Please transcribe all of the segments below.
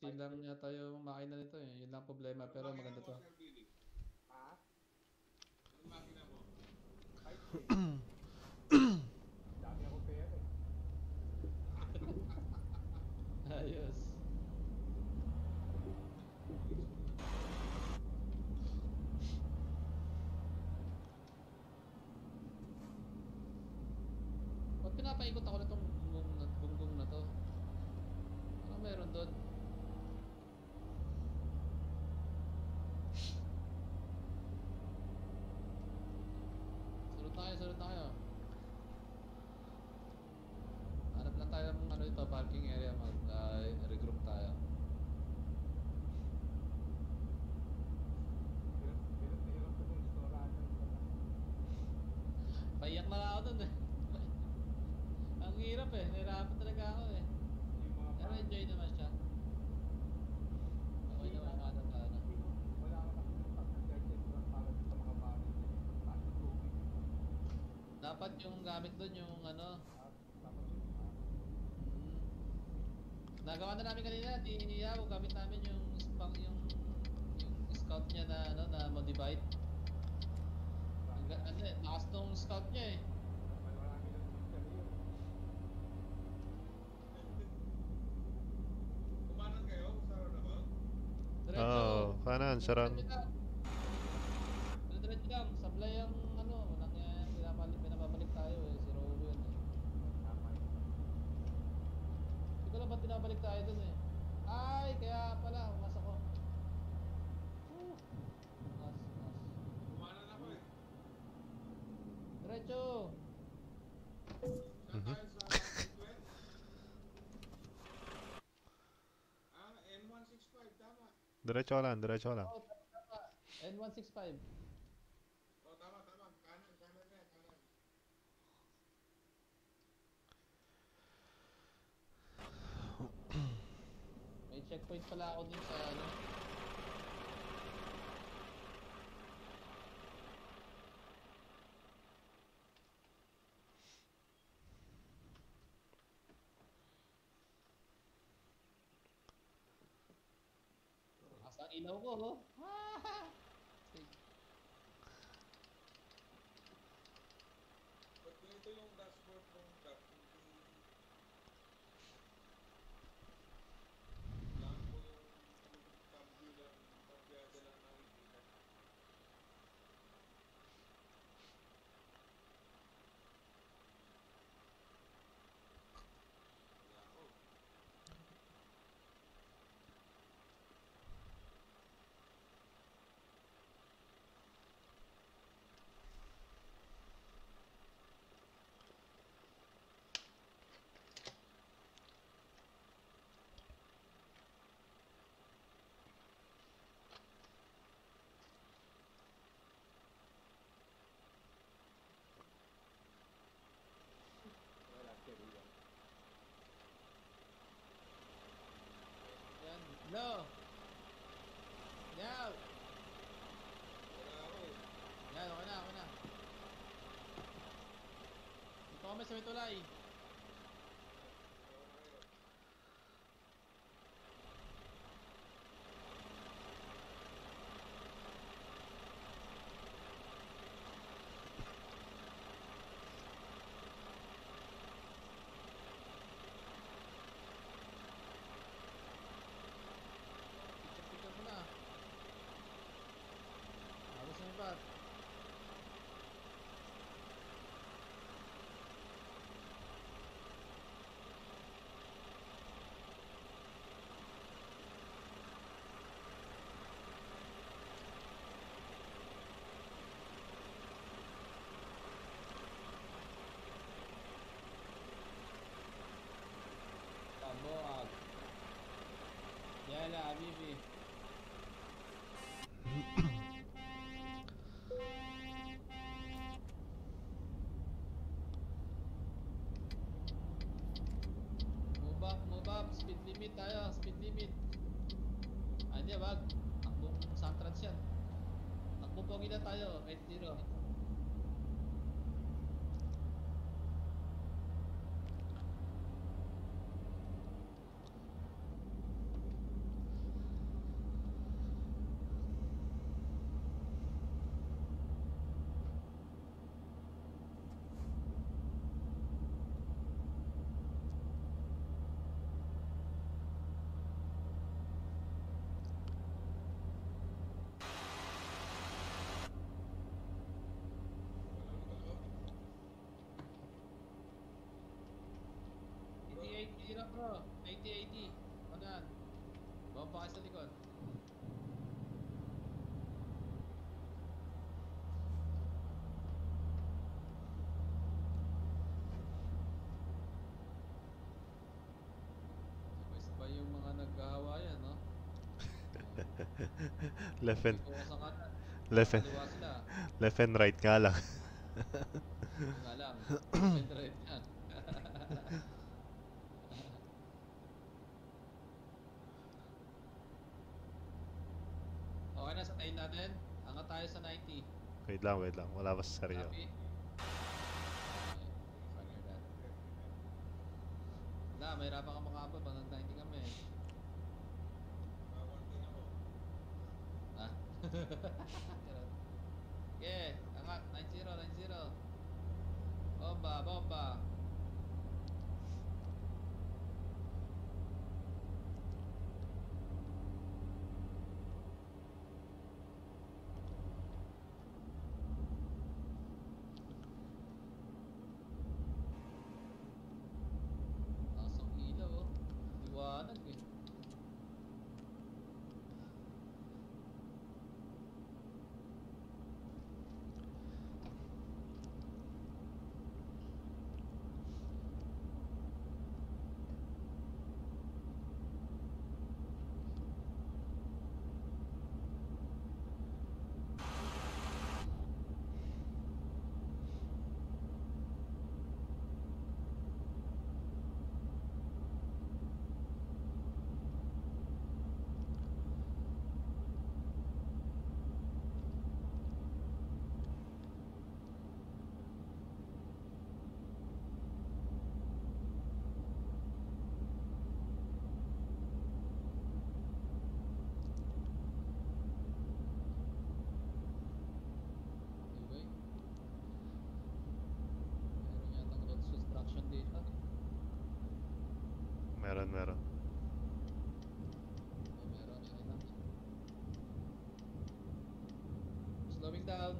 Steel lang yata yung makina nito eh. Yun lang problema, pero maganda to. Ha? Anong makina mo? 5K. Dami ako pera eh. Ayos. Ba't pinapaikot ako na tong gunggong na to? Anong meron doon? Sunod na kayo. Hanap lang tayo ng ano ito, parking area. Mag-regroup tayo. Hirap na hirap ko ng storage. Paiyak na ako dun eh. Ang hirap eh. Nahirapan talaga ako eh. Yung mga Pero enjoy naman siya. Okay naman makatanda na. Wala ka kasi ng pag-certain para sa mga bagay. Tayo tubig. Dapat yung gamit dun yung ano. Tapos yung Nagawa na namin kanina. Tiniyaw. Gamit namin yung scout niya na ano na modified. Ano eh. Lakas tong scout niya eh. marami ng picture yun. Kumanan kayo? Sa roundabout? Diretso. Oo, kanan, sarang. Diretso lang. Sablay ang ano. Walang pinapabalik tayo eh. Si Rolo yun eh. Hindi ko lang ba't pinabalik tayo dun eh. Ay, kaya pala. Umas ako. Umas. Kumanan ako eh. Diretso. Saan tayo sa N12? N165, tama. Diretso lang, diretso lang. Oh, tama. N165. Oh, tama. Kanan na, kanan. May checkpoint pala ako dun sa ano. Asa ilaw ko, oh. Ba't ganito yung dashboard ng truck? Lang po yung cambio lang, pagbiada lang nakikita. Wala ko. Wala cherry yan. Yan. No. Yaw. Wala ako eh. Yan, okay na. Dito kami sa Mitulay. Picture mo na. Tapos na yung bat. Taboag. Yala, Habibi. Move up. Speed limit tayo. Speed limit. Ah, hindi, wag. Takbong Santrans yan. Takbong pogi na tayo. 8-0. 0 bro. 80. Ano yan? Bomba kayo sa likod. Sabay-sabay yung mga nagkahawayan, no? Left and, Focus ang kanan. left and, Kaliwa sila. left and right nga lang. Yun nga lang. Left and right yan. Okay na sa tayo natin. Angat tayo sa 90. Wait lang. Wala pa sa sarili. Copy. Fire that. Wala, mahirapan ka makabot pag nag-90 kami. Bawal din ako. Ha? Okay, angat. 90. Bomba. Lasang ilaw, oh. Liwanag, eh. Anyway. Meron yatang road construction dito. Meron. Oh, meron. Okay lang. Slowing down.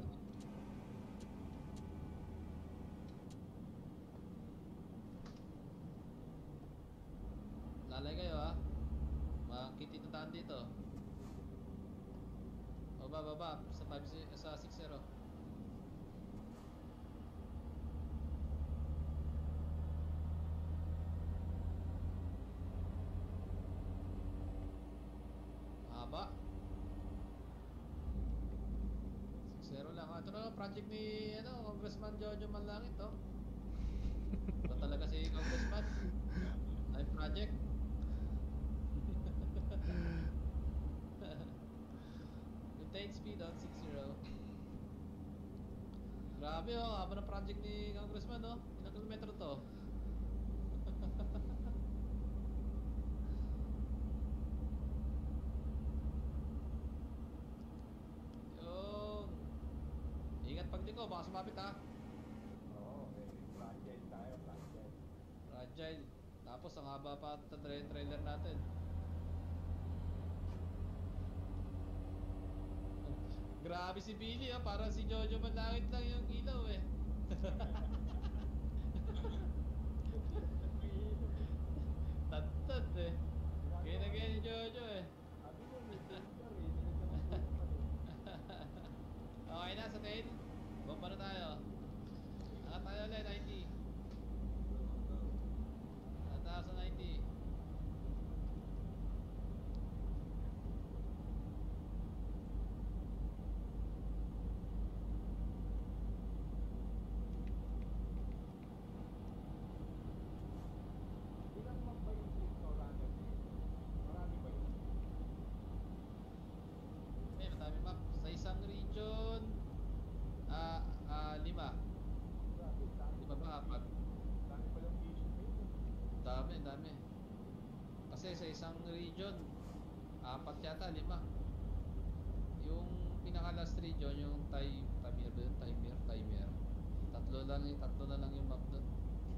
Lalay kayo, ha? Makikititaan dito. Baba sa 60. Haba. 60 lang. Ito na project ni Congressman Jojo Manlangit, oh. Ito talaga si Congressman. Live project. Maintain speed on 60. Grabe, oh. Haba ng project ni Congressman, oh. Ilang kilometro to? Yun. Ingat pagliko, baka sumapit, ha. Oo, fragile tayo, fragile. Fragile. Tapos ang haba pa at trailer natin. Grabe si Billy, ah. Parang si Jojo Manlangit lang yung ilaw, eh. Tad, eh. Kaya na kaya ni Jojo, eh. Sabi mo, may sensor eh. Nilagyan mo pa eh. Okay na, sa 10. Bomba na tayo. Angat tayo ulit, 90. Angat tayo sa 90. Ilang map ba yung Six Runner eh? Marami ba yun? Madami map. Sa isang region, 5. Grabe, dami. 5 ba, 4? Dami palang issue ngayon. Dami. Kasi sa isang region, 4 yata, 5. Yung pinaka last region, yung Taimir ba yun? Taimir. Tatlo na lang yung map doon.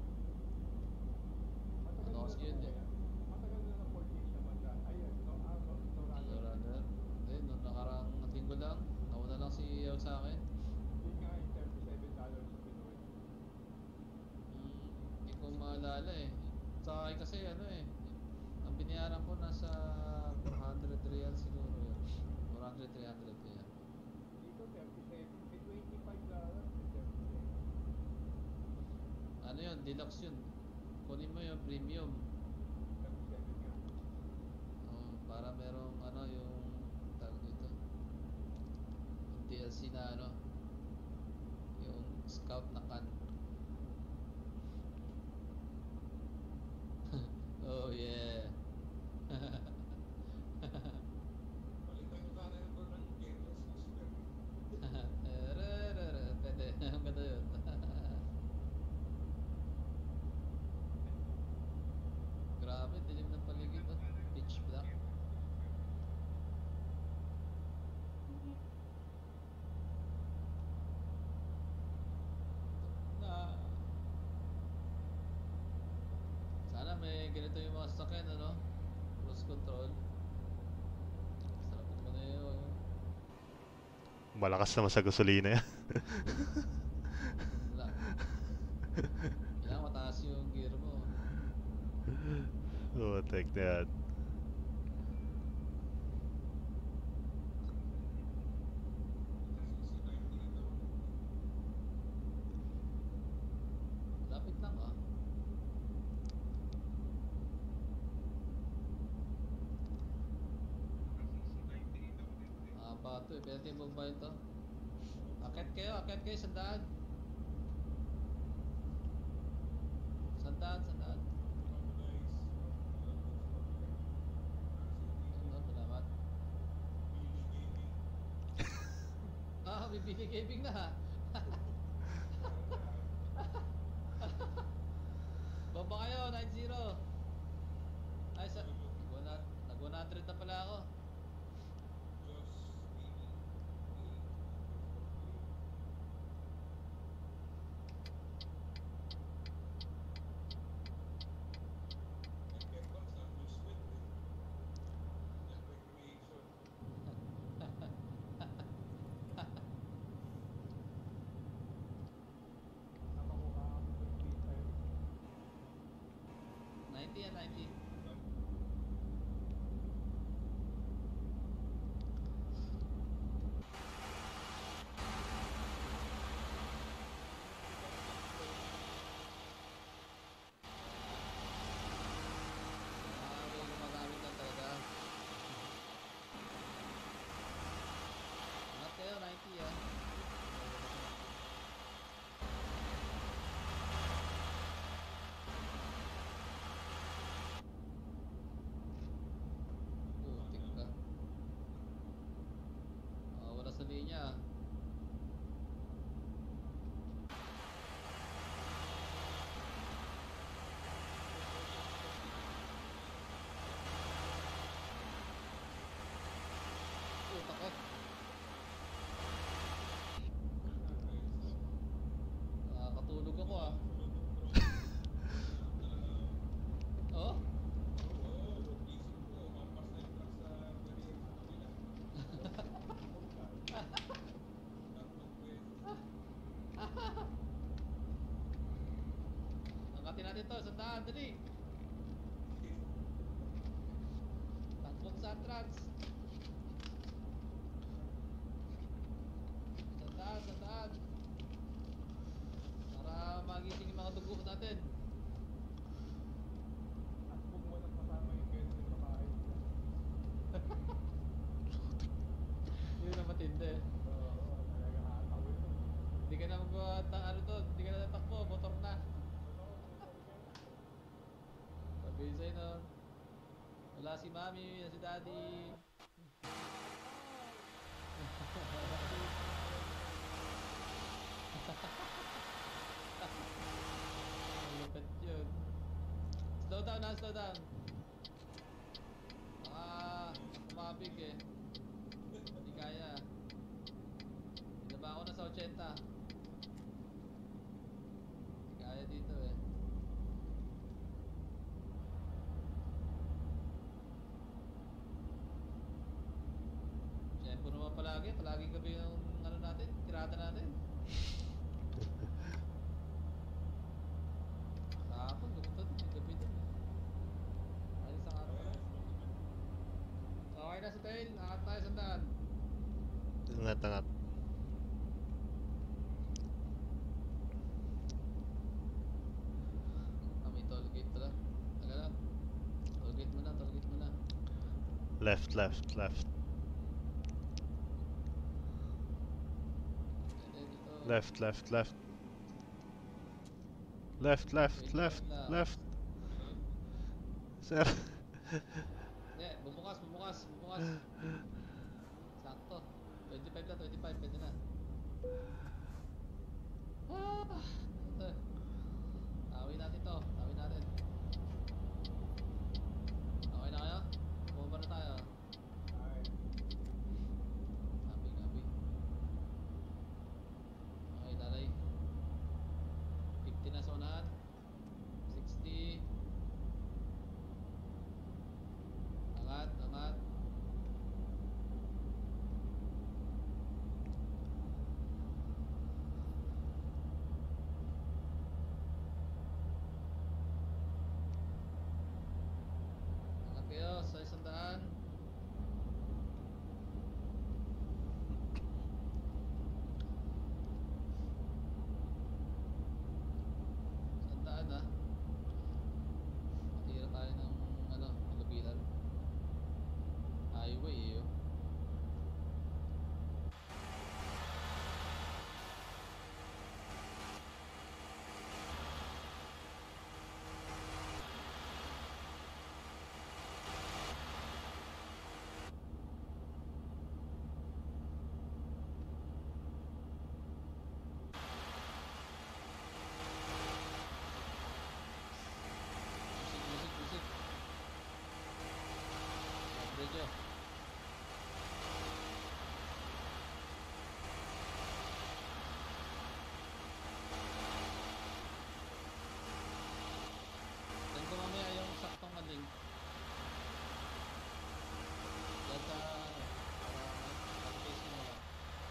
Matagal Ano na kasi na yun, po eh? yan. Matagal na na 4 days naman dyan. Ayun, Six Runner. Runner. Hindi, nung nakarang linggo lang, nauna lang si Yaw sa akin. Yun nga yung $37 sa Pinoy. Hindi ko maalala, eh. Sa akin kasi ano eh, ang binayaran ko nasa 400 real siguro yun. 400, 300 yan. Dito 37, may 25 dollars, may 37. Ano yun, deluxe yun. Kunin mo yung premium. 37 nga. Oh, para merong ano yung tawag dito. Yung DLC na ano, yung scout na can. Oh yeah. Palitan ko sana yung bro ng Generous Whisper. Pwede, ang ganda yun. Grabe, dilim ng paligid oh. Pitch black. Na. Sana may ganito yung mga sasakyan ano. Cruise control. Sarap mo na yun. Malakas naman sa gasolina yan. Wala. Kailangan mataas yung gear mo. Oh, take that. Lapit lang ah. Haba to eh. Pwede yung ba ito? Akit kayo, sandaan. Sandaan. Ano, salamat. Ah, bibili gaming na ha. Baba kayo, 9-0. Ay, nag-100 na pala ako. Napakuha ako ng free time. 90 yan, 90. May gumagamit lang talaga. Angat kayo, 90 yan. Putik ka. Wala sa linya. Takot. Nakakatulog ako ah. Oh? Angkatin natin to, sandaan, dali. Takbong sa trans. Sandaan. Para magising yung mga dugo natin. At kung walang kasama yung ganyan yung babae. Yun ang matindi. Oo, talaga hatawin to. Hindi ka na ano to, hindi ka na natakbo, motor na. Sabi sa'yo no. Wala si mami, si daddy. Ang lupit yun. Slow down. Mabig eh. Hindi kaya. Binaba ako na sa 80. Hindi kaya dito eh. Siyempre naman palagi gabi yung ano natin, tirada natin. Kahapon, ganito din, gabi din. na sa tail, angat tayo sandaan. Angat, angat. May toll gate pala. Taga lang. Toll gate muna, toll gate muna. Left, left, left. Dito. Left, left, left. Left, left, Wait left, lang. left. Sir. Hindi, bumukas. Sakto. 25 na, 25, pwede na. Ito. Tawin natin to, tawin natin. Okay na kayo? Bumaba na tayo. Ay, Gabi. Okay, dalay. 50 na sa unahan. 60. Angat. Angat kayo sa 100. Sandaan ha. Matira tayo ng kalubilan. Highway eh oh. Musik. Radyo. Send ko mamaya yung saktong link. Yan sa para face mo lang.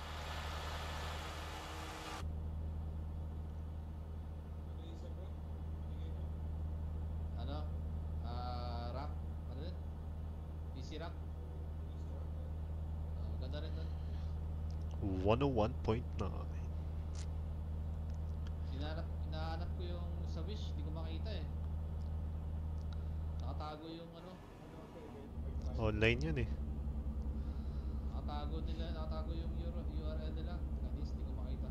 Ano yung isa bro? Bigay mo? Ano? Rack. Ano yun? PC rack. Isa. Maganda rin dun. 101.9. Hinahanap ko yung sa Wish, hindi ko makita eh. Nakatago yung ano, 7.5. Online yan eh. Nakatago yung URL nila. Kanis, hindi ko makita.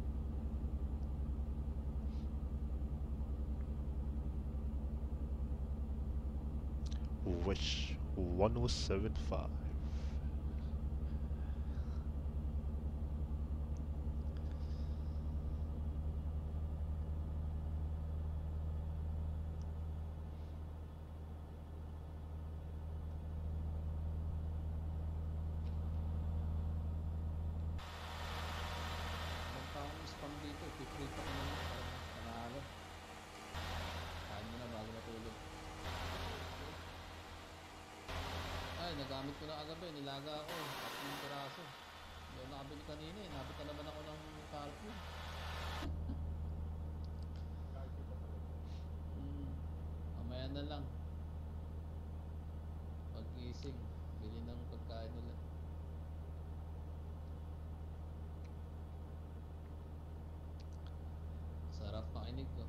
Wish 1075. Anong taong spam dito? Piprint ako na lang. Parang panalo. Kain mo na bago matulog. Ay, nagamit ko na kagabi. Nilaga ako. 3 piraso. Hindi ako nakabili kanina eh. Nabit na naman ako ng carpool. Mamaya na lang. Pag-gising. Bili ng pagkain nila. Sarap makinig ko.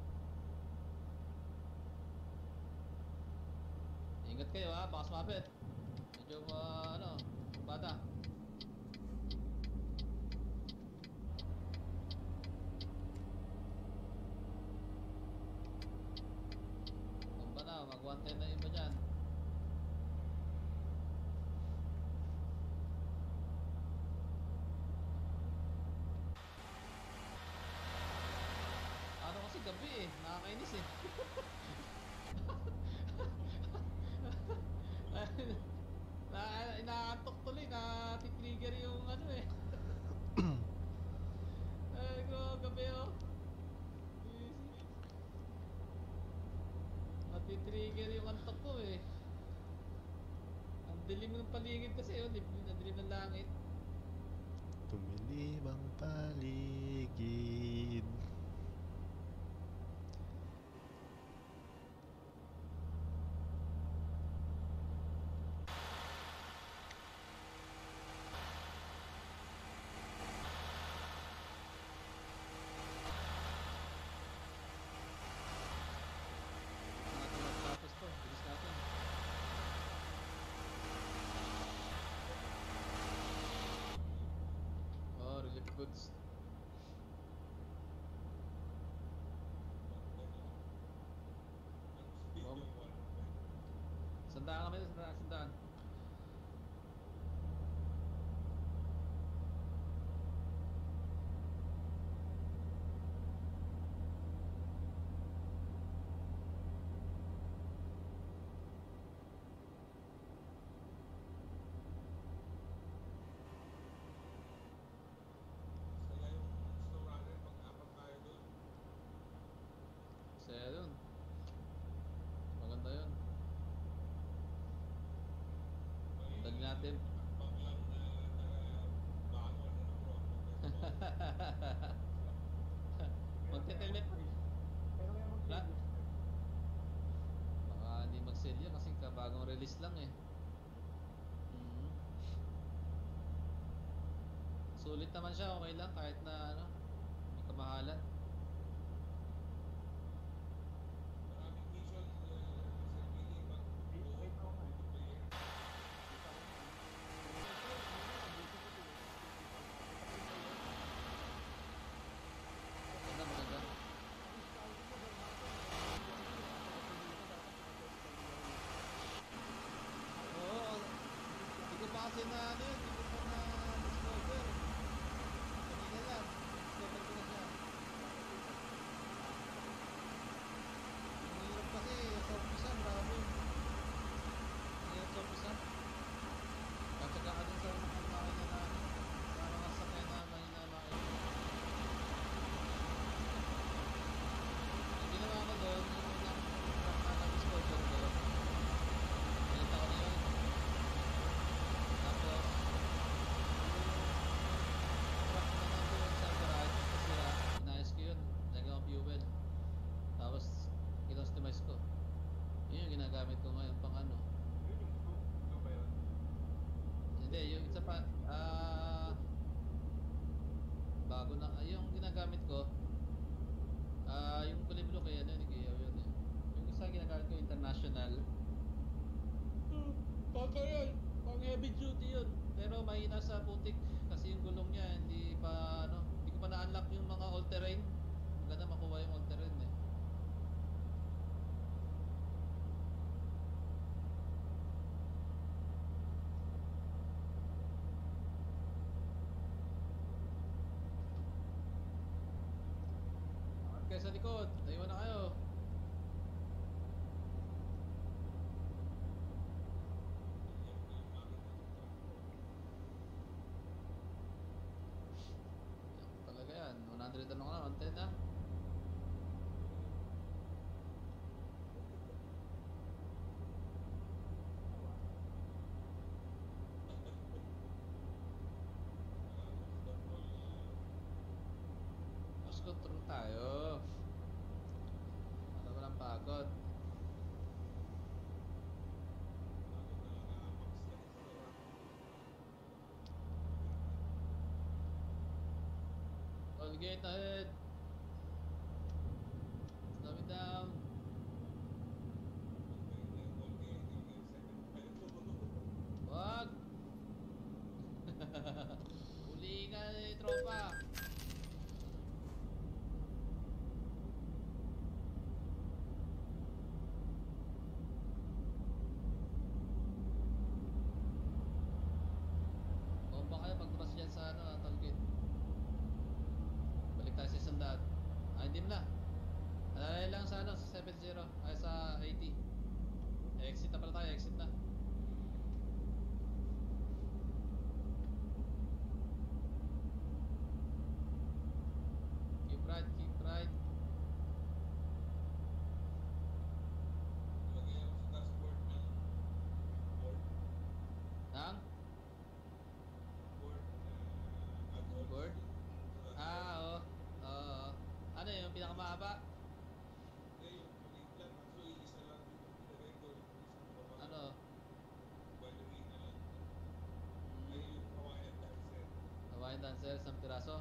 Ingat kayo ha, baka sumabit. Medyo bata. Tumba na, mag-110 na iba dyan. Ano kasi gabi eh, nakakainis eh. Inaantok tuloy, na-trigger yung eh. Ay, gabi oh. Nati-trigger yung antok ko eh. Ang dilim ng paligid kasi oh, ang dilim ng langit. Tumilim ang paligid. Sandaan kami, sandaan. Saya yun. Maganda yun. Dali natin. Magte-telmet. Pero kaya Wala. mag-serious. Baka hindi mag-sell yun kasi kabagong release lang eh. Mhm. Sulit naman siya, okay lang kahit na ano, may kamahalan. Wait ako nga. Maganda, maganda. Oo, hindi ko pa kasi na ano yun, hindi ko pa na discover. Kanina lang, discover ko na siya. Ang hirap kasi sa umpisa, marami. Ang hirap sa umpisa. At saka ka din sa mga makina na ano, sa mga sakyan na mahina makina. Ang ginawa ko doon, yung unang na-discover ko, pinita ko na yun. Tapos, yung truck na nandun sa garage, sira, inayos ko yun. Nagawang fuel. Tapos, kinostomize ko. Yun yung ginagamit ko ngayon pang ano. Yun yung two. Two ba yun? Hindi, yung isa pa, bago na, yung ginagamit ko, yung kulay blue kaya ano, nag-iyaw yun eh. Yung isa ginagamit ko, international. Baka yun, pang heavy duty yun. Pero mahina sa putik kasi yung gulong niya, hindi pa, ano, hindi ko pa na-unlock yung mga all-terrain. Maganda makuha yung all-terrain eh. Kaya sa likod, naiwan na kayo. Talaga yan, 100 ano ka na, 110 na. Mas control tayo. Para walang pagod. All gate ahead. Slow it down. Wag! Uli ka eh, tropa. Bomba kayo pagbukas dyan sa ano, tollgate. Balik tayo sa sandaan. Hindi mo na. Alalay lang sa ano, sa 70. Ay sa 80. Exit na pala tayo, exit na. Keep right, keep right. Nang? Board? Oo. Oo. Ano yung pinakamahaba? Ano? Hawaiian dancer, isang piraso.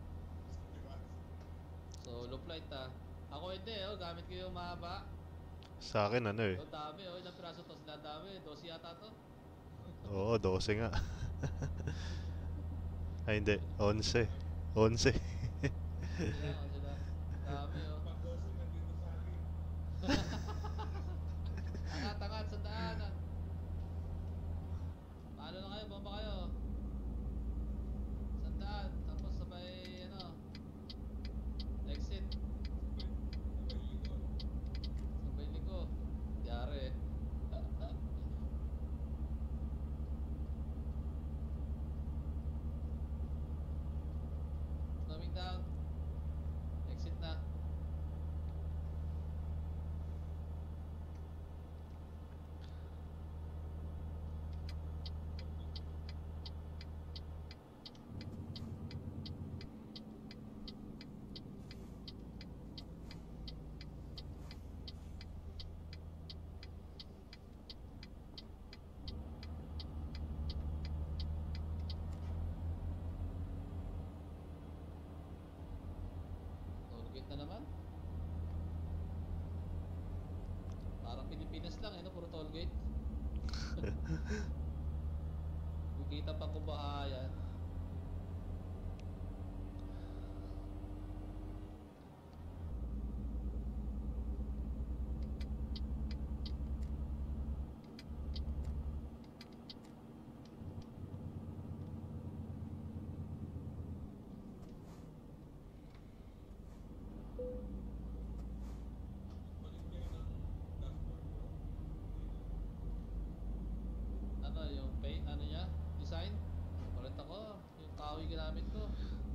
So, low flight ah. Ako hindi oh, gamit ko yung mahaba. Sa akin ano eh. Oh, dami oh, ilang piraso to sila dami. 12 yata to. Oo, 12 nga. Ay hindi, 11. 11. Sila. Dami oh. Pag-12 nandito sa akin. Angat, sa daanan. Paano na kayo? Bomba kayo. Sandaan. Tapos sabay, exit. Sabay Sabay liko. Yari eh. Coming down. Exit na. Tollgate na naman. Parang Pilipinas lang no? Puro tollgate. Kikita pa kumbahayan. balik kayo ng dashboard bro. Ano yung paint, niya? Design? Palit ako. Yung kahoy ginamit ko.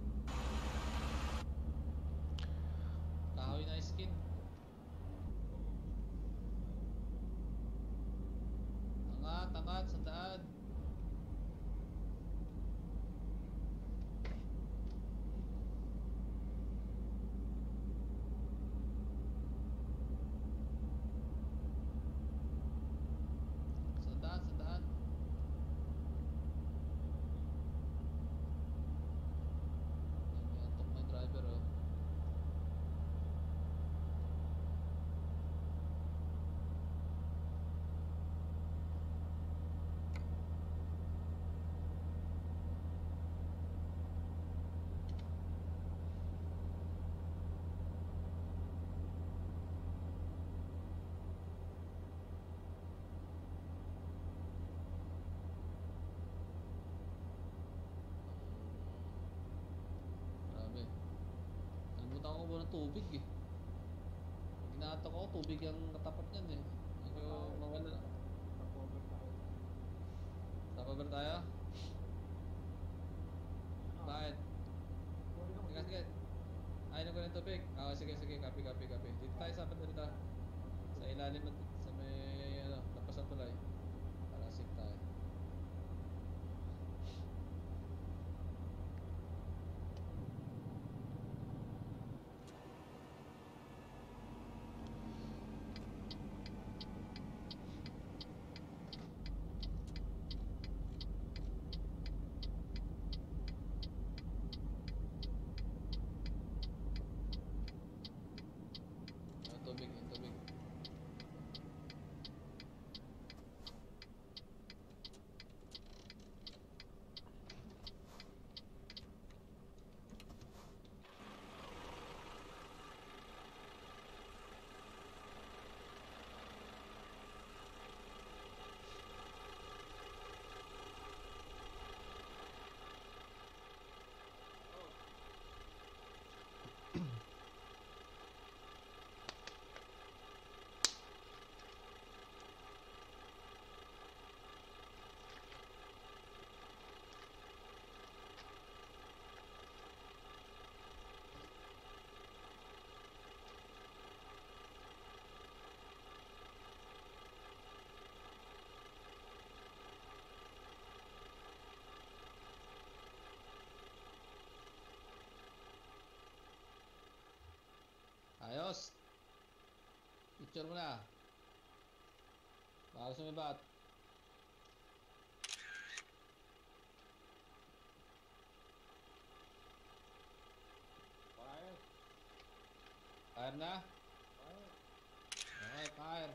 Kahoy na skin. Angat, sandaan. Sandaan. May antok na yung driver oh. Grabe. Kalimutan ko muna ng tubig eh. Pag inaatok ako, tubig ang katapat niyan eh. Medyo mawala. Nag-cover tayo. Tapabar tayo? Bakit? Sorry ka, Sige. Ayaw ko ng tubig. Ah, sige. Copy. Dito tayo sa dito. Sa ilalim at sa may lapas ng tulay. Para safe tayo. Yung tubig. Ayos. Picture mo na. Baka sumibat. Fire. Fire na? Fire. Okay, fire.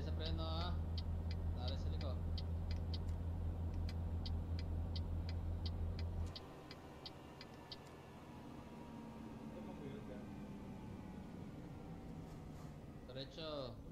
sa preno ha. Tali sa liko. Ito mo ba yun dyan? Diretso.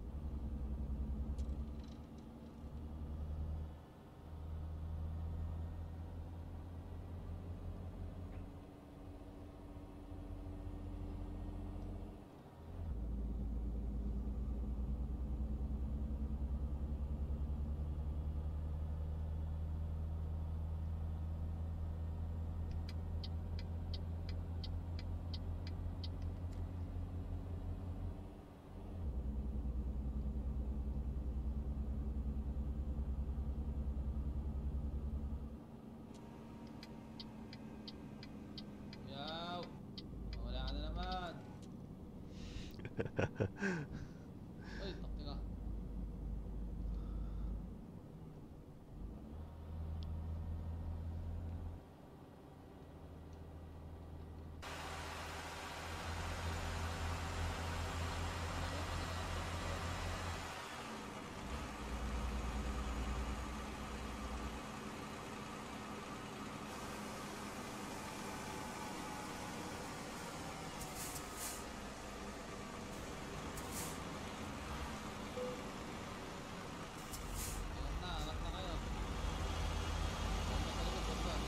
Yaw! Wala ka na naman. Uy, takti ka. Anak na kayo. Huwag ka sa likod, huwag ka.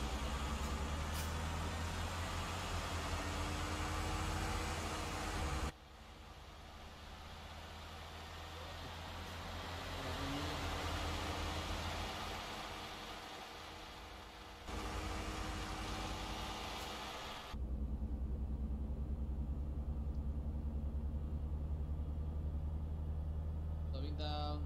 Slowing down.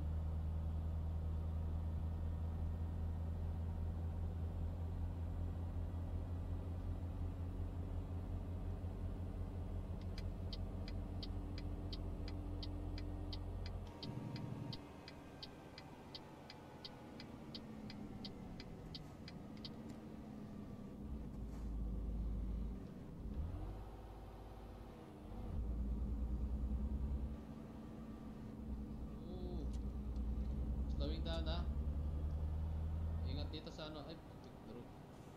Ooh. Slowing down ha. Ingat dito sa ano. Ay, putik na ro.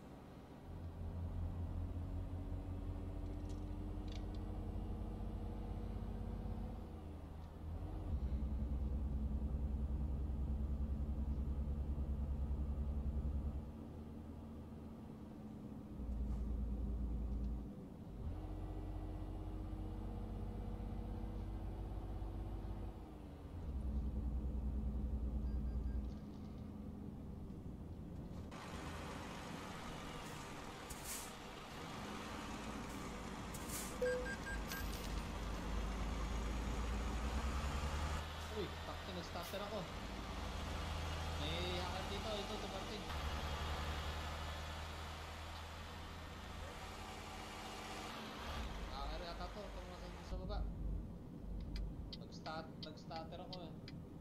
Uy, takti nag-starter ako. May hakan dito, ito, tumarting. Nakakari ata to, kung nasa sa baba. Nag-starter ako eh.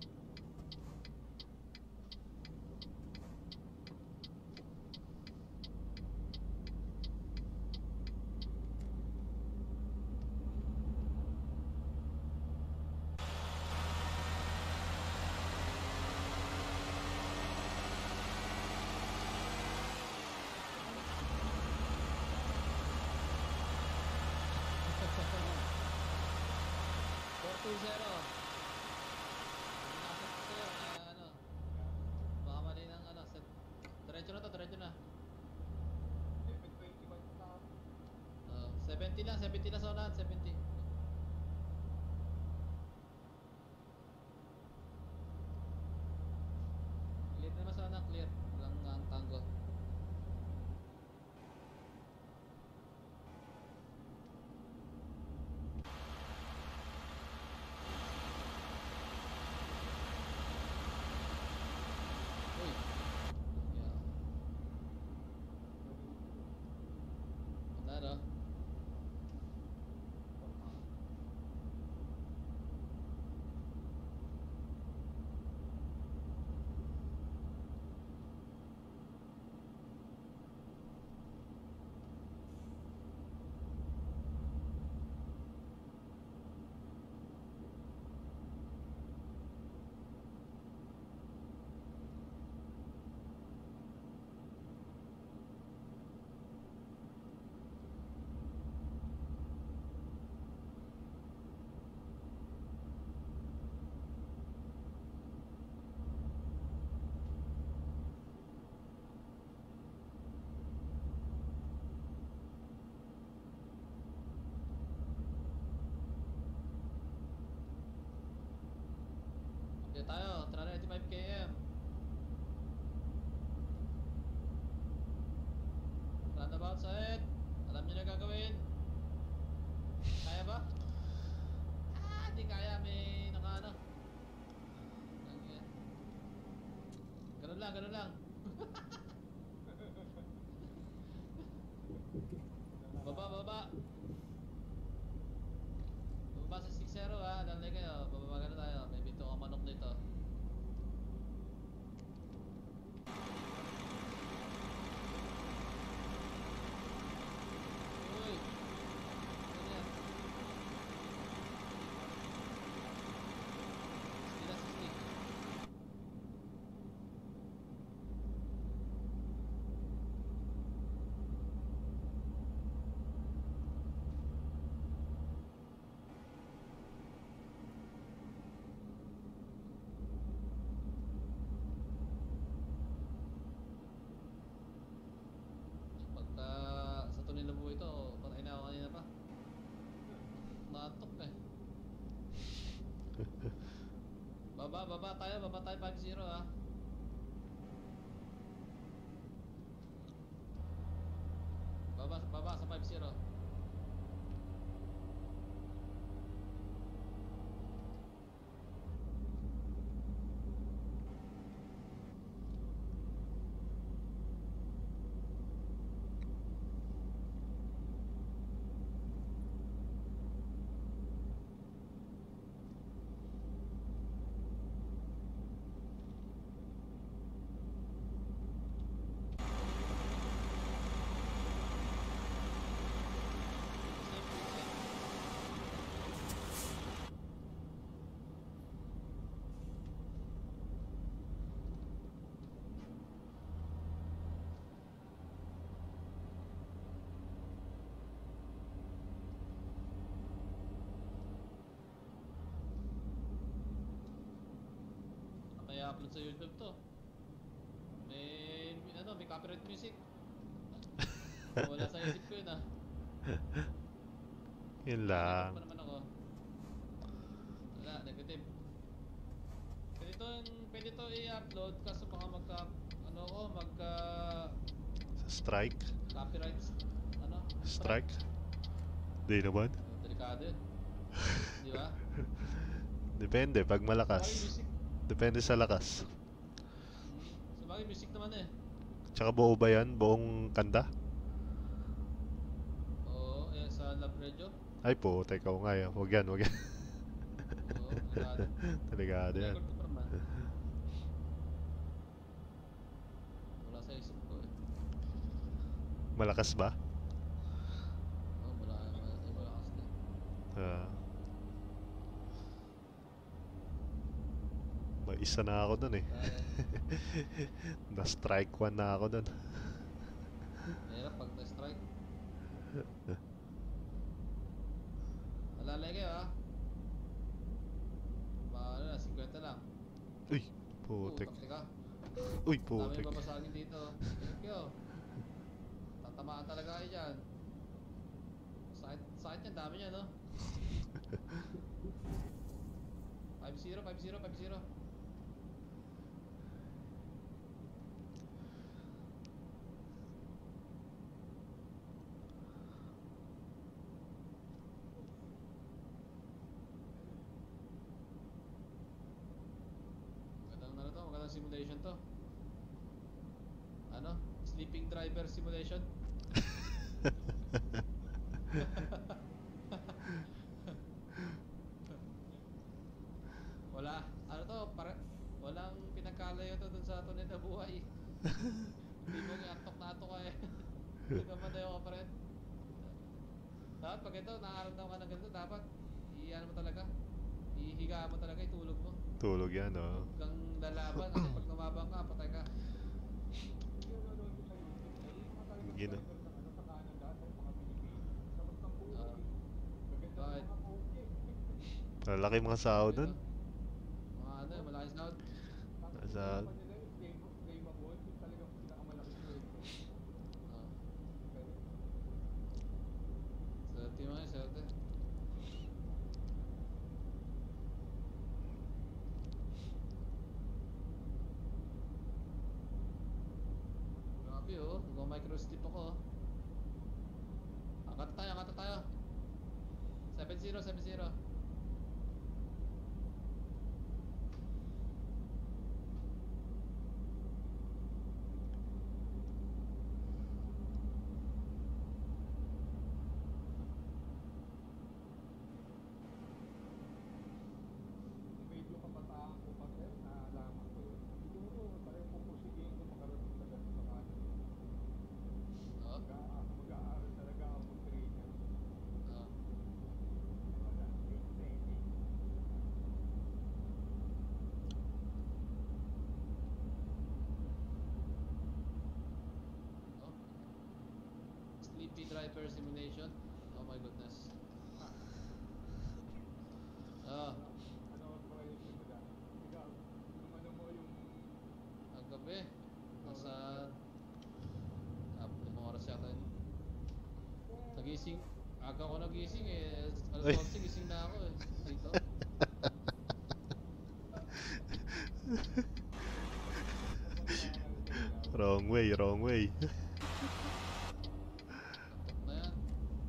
Two zero. Nakaset ko sa'yo, ano. Baka mali ng ano, set. Diretso na to, diretso na. 721 sa akin. 70 lang, 70 lang sa unahan, 70. Clear naman sa unahan, clear. Walang ang tango. Uy. Yeah. Wala no? Tayo tayo, 395 km. Roundabout side. Alam nyo na gagawin. Kaya ba? Di kaya. May naka ano. Ganun lang, ganun lang. Baba, baba. Baba sa 6-0 ha. Lalay kayo. Bababa na tayo. May bito ka manok dito. Uy. Ano yan? 60 na 60. Pagka sa tunay na buhay ito, patay na ako kanina pa. Naantok eh. Baba tayo 5-0 ha. Baba sa 5-0. May upload sa YouTube to. May copyright music. Wala sa isip ko yun ah. Yun lang. Negative pa naman ako. Wala, negative. Pwede to i-upload kaso baka Strike? copyrights, Strike? Di naman. Delikado yun. Di ba? Depende, pag Sabagay malakas. music. Depende sa lakas. Sabagay music naman eh. Tsaka buo ba yan? Buong kanta? Oo, sa Love Radio. Ay po, teka ko nga yan. Huwag yan, huwag yan. Oo, delikado. Delikado yan. Record ko pa naman. Wala sa isip ko eh. Malakas ba? Oo, malakas din. May isa na ako dun eh. Na-strike 1 na ako dun. Mahirap pag na-strike. Malalay kayo ha. Ano na, 50 lang. Uy, putik. Teka. Uy, Dami putik. babasagin dito. Thank you. Tatamaan talaga kayo dyan. Sakit yan, dami niya no? 5-0. Magandang simulation to. Sleeping driver simulation. Walang pinagkalayo to dun sa tunay na buhay. Hindi mo antok na atok ka eh. Nagkamadayo ka pa rin. Dapat pag ito, nakaramdam ka ng ganito, dapat iyan mo talaga. Ihiga mo talaga, itulog mo. Tulog yan, oh. Huwag kang lalaban kasi pag lumabang ka, patay ka. Gino. Bakit? Lalaki mga sahod dun. Mga malaking sahod. Sa... Swerte mga swerte. Nagma-micro slip ako. Angkat tayo. 70. Medyo kabataan ko pa sir, naalaman ko yun. Siguro, parang pupusigin ko magkaroon ng tagal sa kanan. Oh. Mag-aaral talaga ako trainer. Oh. Wala, training. Oh. Sleepy driver simulation. Oh my goodness. Ah, Ano ang priority mo dyan? Ikaw, yung ano mo yung... ang gabi. Nasa 5 oras yata yun. Nagising. Aga ko nagising eh. Alas Ay. 11 gising na ako eh. Dito. Wrong way. Tatok na yan.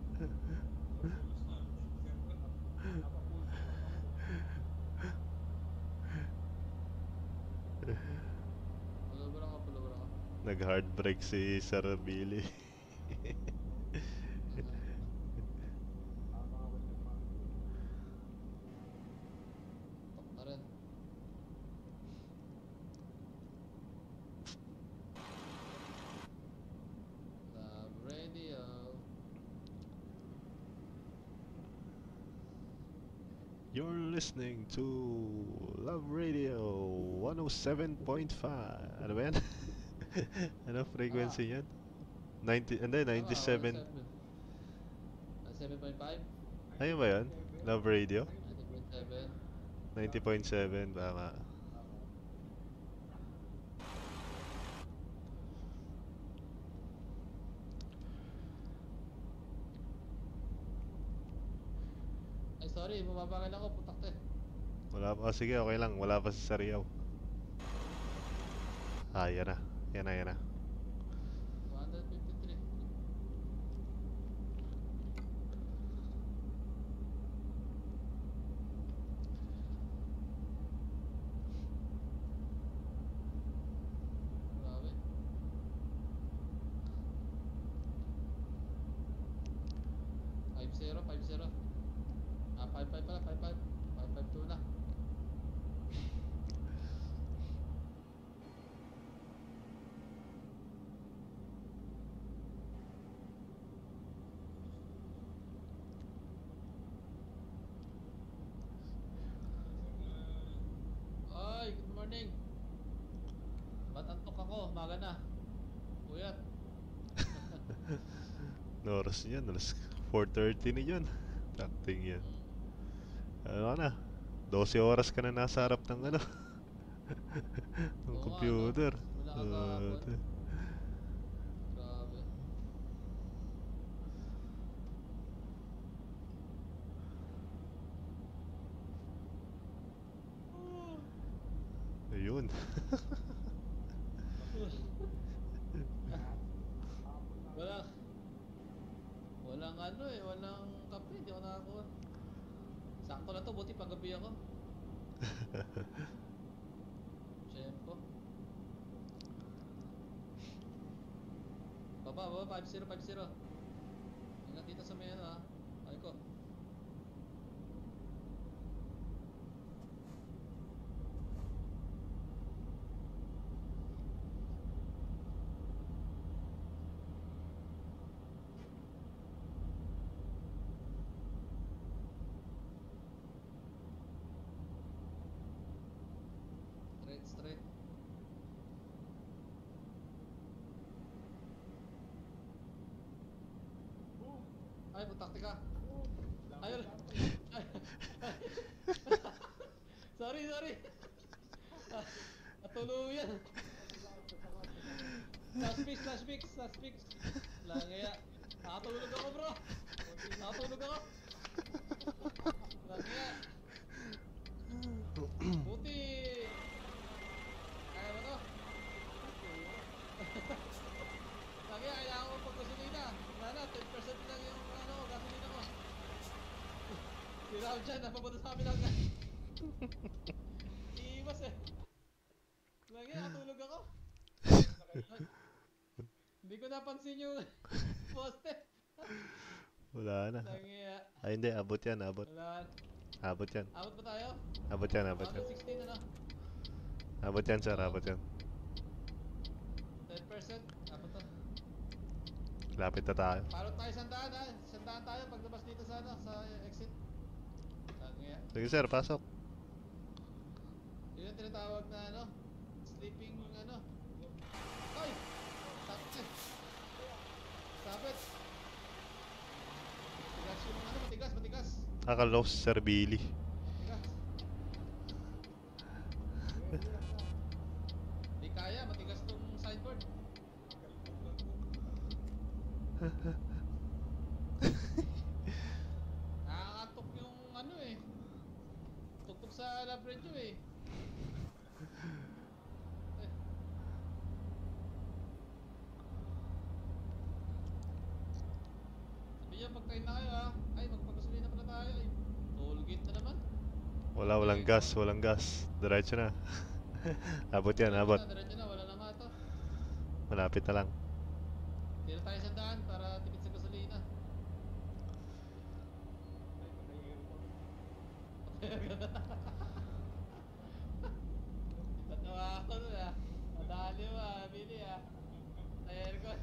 Pulubura ka. Nag-hard break si Sir Billy. Tatok na rin. Love radio. You're listening to Love Radio 107.5. Ano ba yan? Ano frequency yan? 90, hindi, 97. 7.5? Ayun ba yan? Love Radio? 90.7. 90.7, tama. Ay sorry, bumabakil ako, putak te. Wala pa, sige, okay lang. Wala pa si Sariaw. Ah, yan na. 153. Grabe. 50. Ah, 55 pala, 55. 552 na. Ay, good morning. Ba't antok ako? Umaga na. Puyat. No oras yan. Alas 4:30 na yan. Takting yan. Ano na? 12 oras ka na nasa harap ng ano? ng Oo nga, computer. no? Wala ka kahapon. te. Grabe. Ayun. Walang ano eh, walang kape, hindi ako nakakuha. Sakto na to, buti paggabi ako. Tiyempo. Baba, 50. Ingat dito sa may ano ha. Ay ko. Straight. Ay, putakti ka. Ayun. Ay. Sorry. Natulog yan. Last fix. Langaya. Nakatulog ako, bro. Langaya. Buti. Kaya mo to? Langaya. tao dyan, napapunta sa amin lang. Iiwas eh. Lagi, nakatulog ako. Hindi ko napansin yung poste. Wala na. Lagi Ay hindi, abot yan, abot. Wala. Abot yan. Abot ba tayo? Abot yan, abot yan. 116 ano? Abot yan sir, abot yan. 10%? Abot to. Lapit na tayo. Parot tayo sandaan ha. Sandaan tayo paglabas dito sa ano, sa exit. Lagi. Sige sir, pasok. Yun yung tinatawag na ano, sleeping ano. Ay! Tapos eh. Sabit. Matigas yung ano, matigas, matigas. Nakalos Sir Billy. Matigas. Di kaya, matigas tong sideboard. Nakakatok yung ano eh. Tuktok sa labradyo eh. Sabi niya, pagkain na kayo ha. Ay, magpagasolina pala tayo ay. Toll gate na naman. Walang gas, walang gas. Diretso na. Abot yan, abot. Diretso na, wala na nga to. Malapit na lang. Tira tayo sa daan para tipid sa gasolina. Tatawa ako nun ah. Madali mo ah, Billy ah. Sa aircon.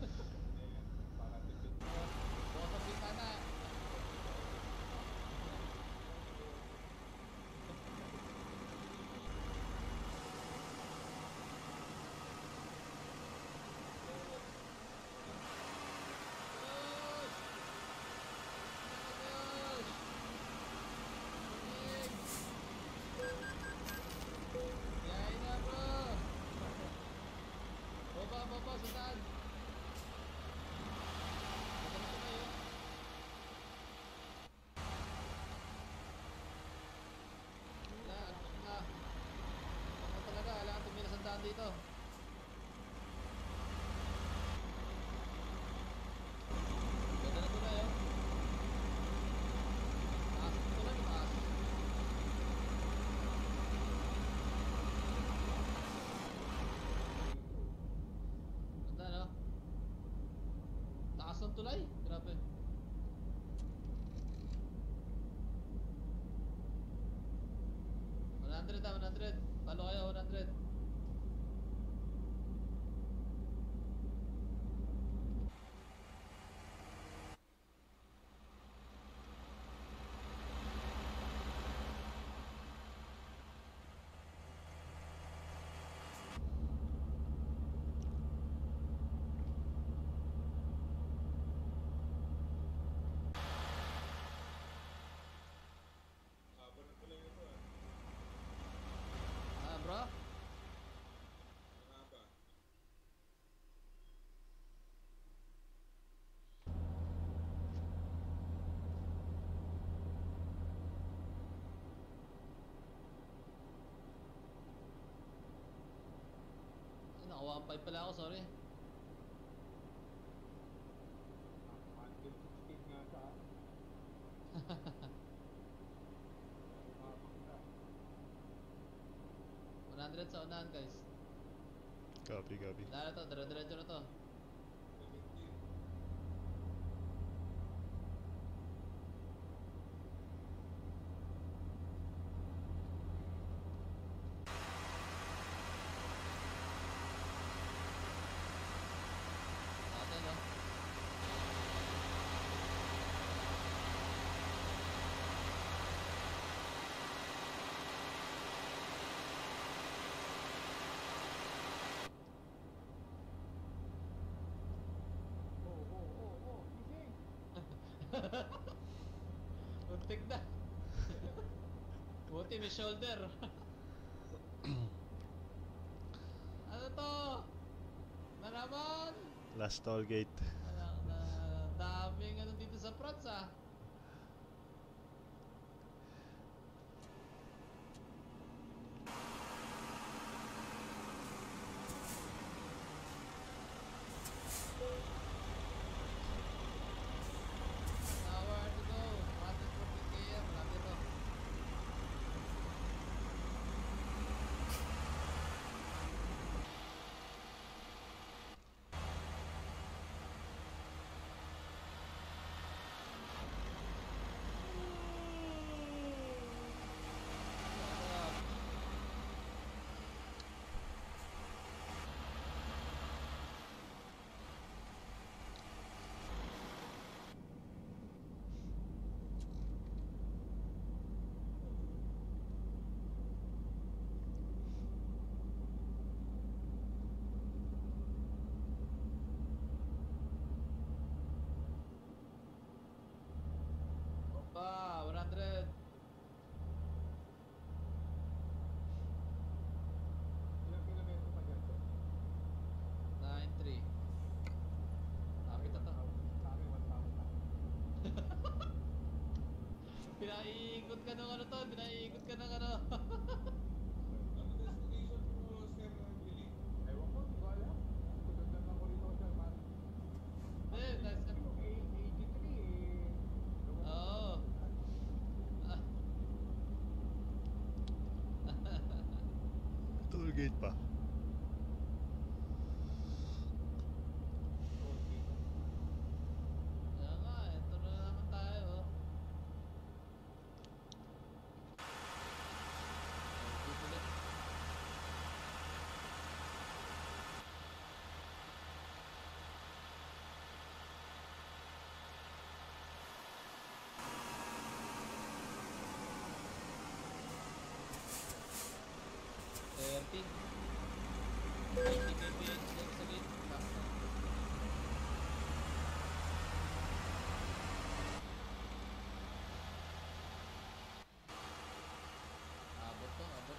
Bukas ang bintana. Yain na bro. Baba, sa daan. Ganito na yun. Wala, ano na. Ano talaga, kailangan tumira sa daan dito. Ganda na tulay oh. Taas na tulay, taas. Ganda no? Taas ng tulay, grabe. $100 ah, 100. Talo kayo, 100. Haba na pala ito ah. Ah, bro? Mahaba. Ay, naka 1.5 pala ako, sorry. Mandel 16 nga sa umabang na. 100 sa unahan guys. Copy, copy. Wala na to, dire-diretso na to. 17. Ate no? Gising! Untik na. Buti may shoulder. Ano to? Na naman? Last toll gate. Anak na daming ano dito sa Prats ah. Hour to go. 140 km. Malapit to. Pinaiikot ka ng ano to, pinaiikot ka ng ano. Ano destination mo, Sir Billy? Ewan ko, di ko alam. Sunod lang ako rito, Sir Matt. Hindi, nasa... Yung 83 eh. Oo. Toll gate pa. Kaya nga, ito na naman tayo. Dito ulit. Thirty. 90 kph dyan sa gate. Sakto. Abot to, abot.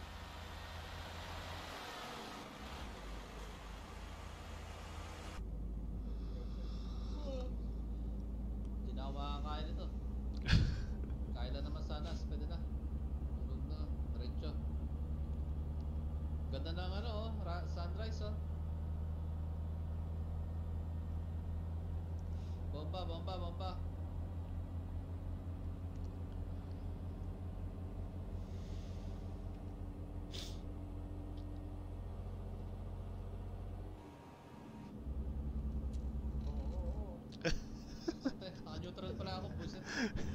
Hindi na ako makakain ito. Kain na naman sana, pwede na. Tulog na, diretso. Ganda ng ano oh, sunrise oh. Bomba, bomba, bomba. Ate, naka-neutral pala ako, buset.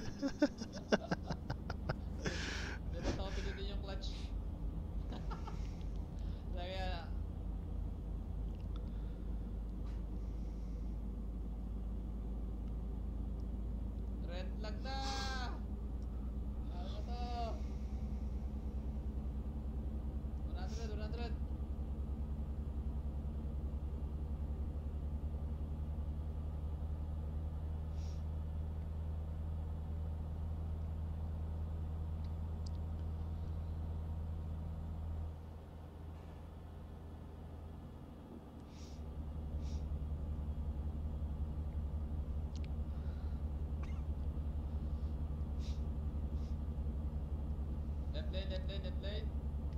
Hindi na ako pilitin yung clutch. Kaya, red flag na! Ano na to? 100, 100. Left lane, left lane, left lane.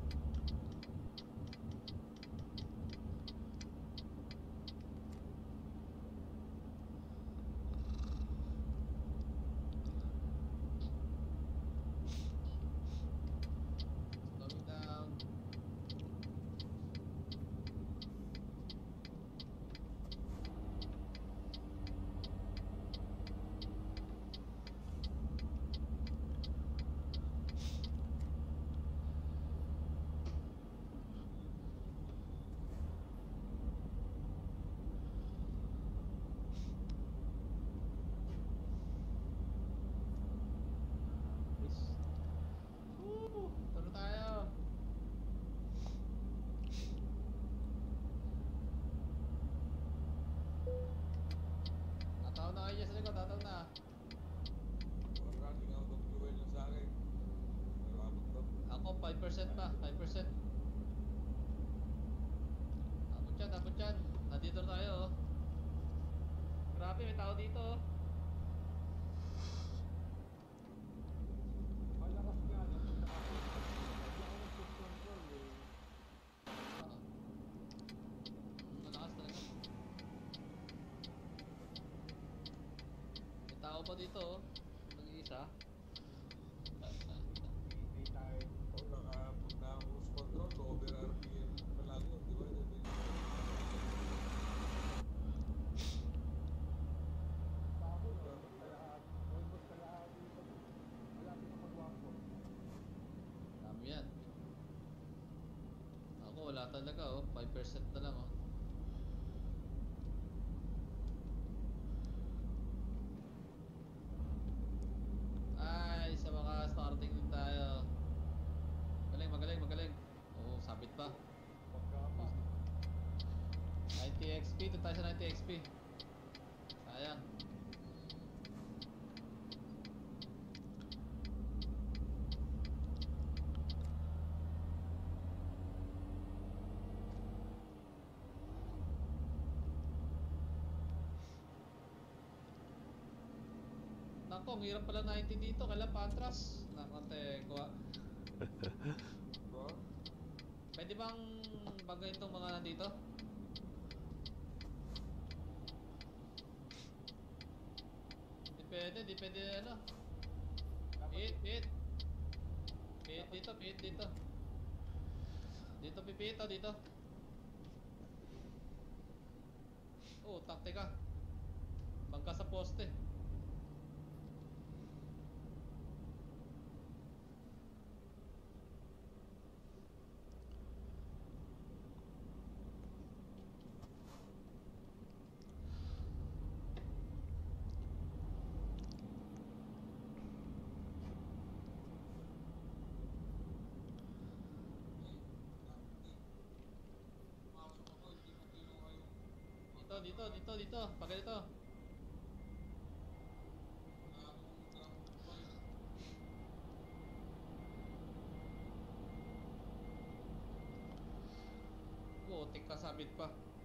Slowing down. Please. Woo! Taro tayo. Tataw na kayo dyan sa likod, tataw na. We're running out of fuel na sa akin. Pero abot to. Ako 5% pa, 5%. Abot yan, abot yan. Nandito na tayo oh. Grabe, may tao dito oh. Malakas nga, no? Punta ako. Hindi ako ng control eh. Malakas talaga. May tao pa dito oh. Nag-iisa. Hindi tayo. O nakaabot na ang cruise control, over RPM pa lang yun, di ba? Ako, no? Almost kalahati. Malapit na mag-wako. Dami yan. Ako wala talaga oh. 5% na lang oh. Ay, sa mga starting din tayo. Magaling, magaling, magaling. Oo, sabit pa. Pagka pa. 90 XP, doon tayo sa 90 XP. Sayang. Nako, ang hirap pala 90 dito. Kailan pa-atras? Nakante, kuha. Ba? Pwede bang bagay itong mga nandito? Di pwede ano. Pihit, pihit. Pihit dito, pihit dito. Dito pipihit o dito. Oh, taktika. Bangka sa poste. Pasok ako, hindi ko kinuha yung Dito. Pag ganito. convoy. Putik ka sabit pa.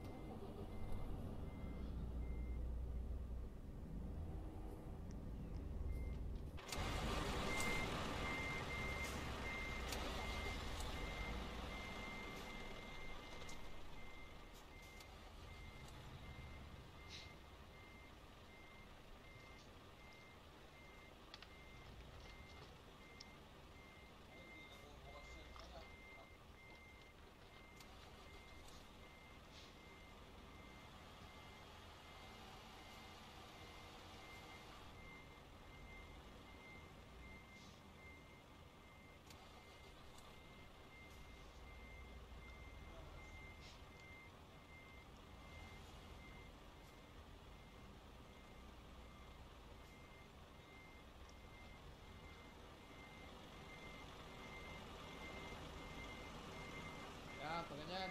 Yan, pag ganyan.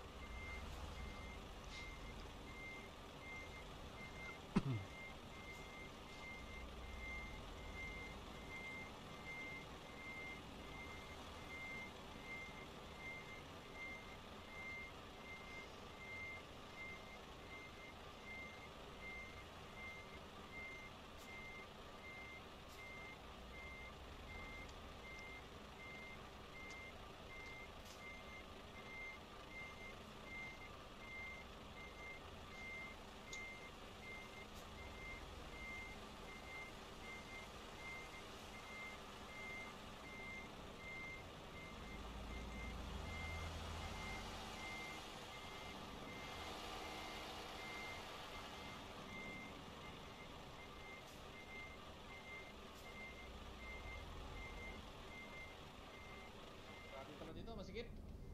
Grabe pala dito, masikip.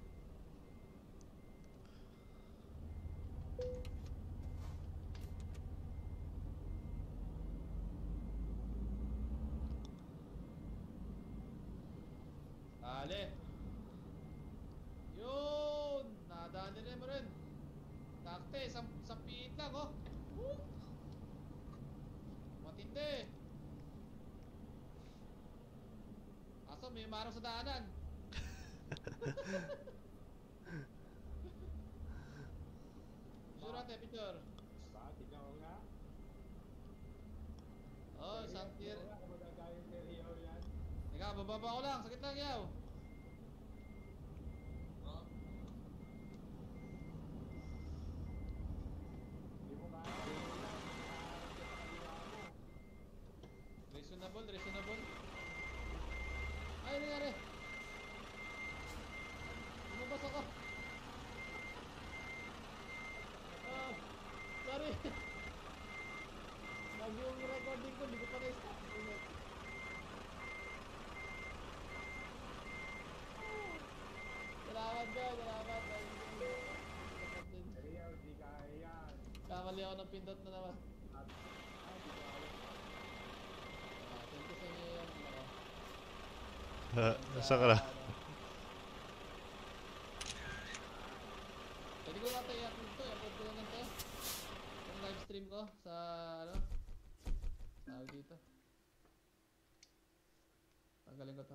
Dali. Yun! Nadali rin mo rin. Takte, sampiit lang oh. Woo! Matindi. Aso, may marang sa daanan. Picture natin, picture. Ba, tignan ko nga. Oh, isang tier. Ako magagayang teriyaw yan. Teka, bababa ko lang. Sakit lang yaw. Bro, Hindi mo kaya. Hindi mo lang. Reasonable, reasonable. Ay, nangyari. Lumabas ako. Ah, sorry. Lagi yung recording ko, hindi ko pa na-stop. Salamat ka, salamat. Teriyaw, di kaya yan. Kamali ako ng pindot na naman. At, di ko alam. Thank you sa inyo yung Nasa ka na? Pwede ko natin i-upload to, i-upload ko lang to. Yung live stream ko sa ano? Tawag dito. Tanggalin ko to.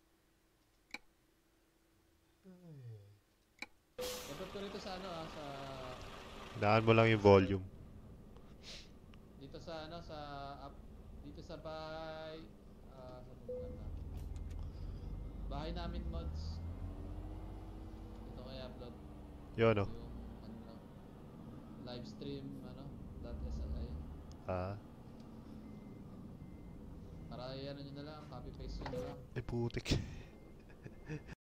I-upload ko rito sa ano sa Hinaan mo lang yung volume. dito sa ano sa app dito sa bahay. Saan ba maganda? Bahay namin mods. Ito kaya upload. Yun oh. Yung ano lang. Live stream .sli. Ah, Para ano nyo na lang, copy paste nyo na lang. putik.